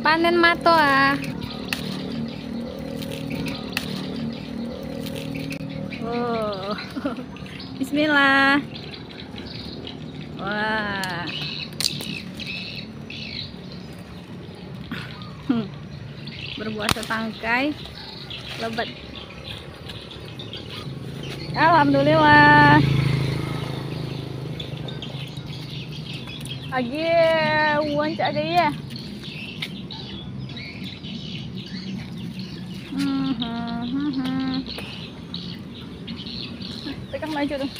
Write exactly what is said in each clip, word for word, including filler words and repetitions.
panen matoa. Oh, bismillah. Wah, berbuah setangkai lebat. Alhamdulillah. Lagi uang cak ada ya. Hmm, hmm, hmm, hmm. Pegang maju tuh.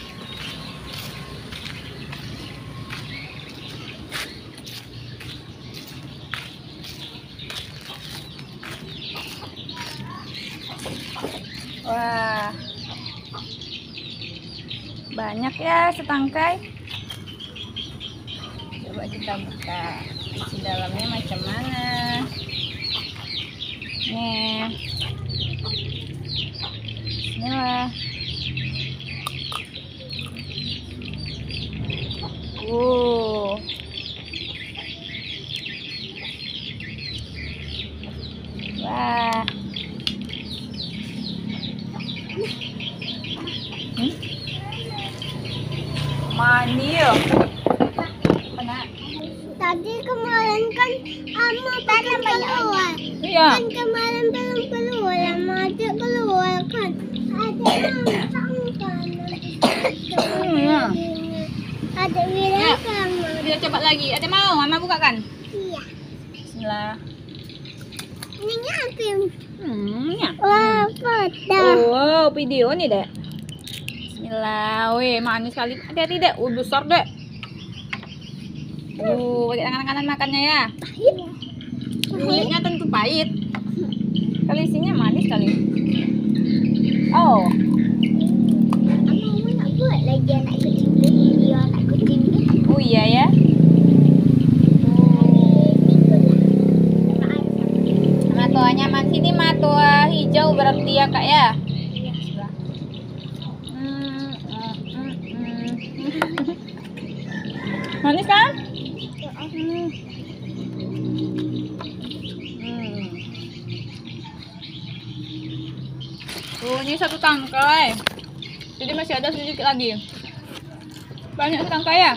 Wah, banyak ya setangkai. Coba kita buka isi dalamnya macam mana. Nih, bismillah. Uh, wah. Hmm? Manil. Tadi kemarin kan ama belum keluar. Iya. Kan kemarin belum keluar, lama aja keluar kan. Ada langsung kan. Iya. Ada bilang kamu. Kita coba lagi. Ada mau? Mama buka kan? Iya. Bismillah. Ini apa? Hmm, ya. Wah, foto. Oh, video nih, Dek. Bismillah. Wih, manis sekali. Hati-hati, Dek. Uh, besar, Dek. Uh, pakai tangan kanan makannya ya. Pahit. Kulitnya tentu pahit. Kali isinya manis kali. Oh. Ama nak buat lagi anak kucing video anak kucing ni. Oh iya ya. Matoanya masih ini matoa hijau berarti ya, Kak ya. Hmm, hmm, hmm, hmm. Manis kan? Hmm. Hmm. Tuh, ini satu tangkai. Jadi masih ada sedikit lagi. Banyak tangkai ya?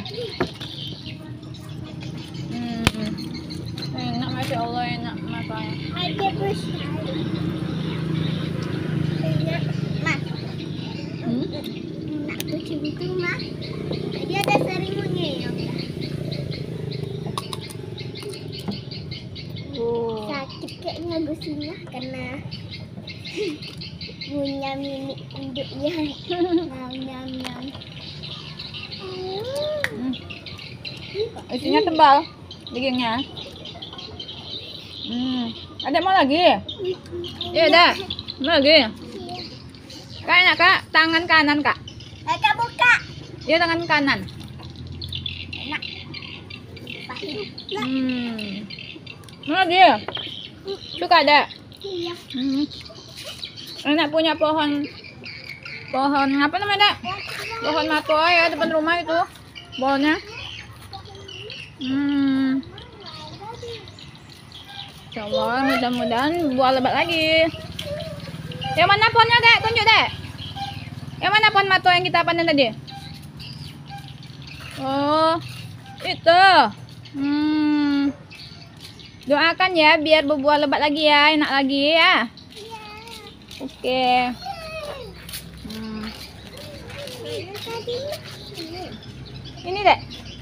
Hmm. Enak, masya Allah, enak matanya. Ada besar. Enak, Mas. Hmm? Nak kucing itu, Mas. Dia ada serimutnya ya. Oh. Sakit kayaknya gusinya karena punya mimik induknya. Nyam nyam nyam. Hmm. Isinya tebal dagingnya. Hmm. Ada mau lagi? Iya, ada. Mau lagi? Kak, enak, Kak. Tangan kanan, Kak. Kakak buka. Iya, tangan kanan. Enak. Pahit. Hmm. Mau lagi? Suka ada? Iya. Hmm. Enak punya pohon. Pohon apa namanya, Dek? Pohon matoa ya depan rumah itu. Pohonnya. Hmm. Insyaallah mudah-mudahan buah lebat lagi. Yang mana pohonnya, Dek? Tunjuk, Dek. Yang mana pohon matoa yang kita panen tadi? Oh, itu. Hmm. Doakan ya biar berbuah lebat lagi ya, enak lagi ya. Oke. Hmm. Ini, Dek.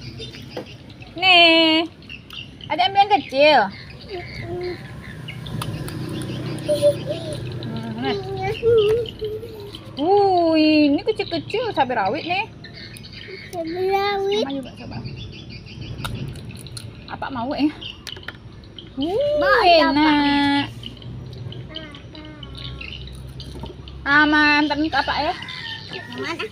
Nih. Ada ambil yang kecil. Hmm, nih. Uh, ini kecil-kecil cabai rawit nih. Sebelawit. Sama juga coba. Apa mau ya? Uh, Mau enak. Aman, ntar minta apa ya? Yang mana?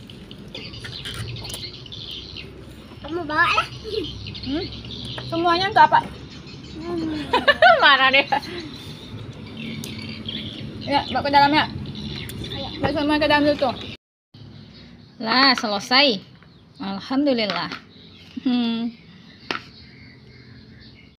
Kamu bawa lah. Hmm? Semuanya untuk apa? Hmm. Marah deh. Ya, bawa ke dalam ya. Bawa semua ke dalam dulu tuh. Lah, selesai. Alhamdulillah. Hmm.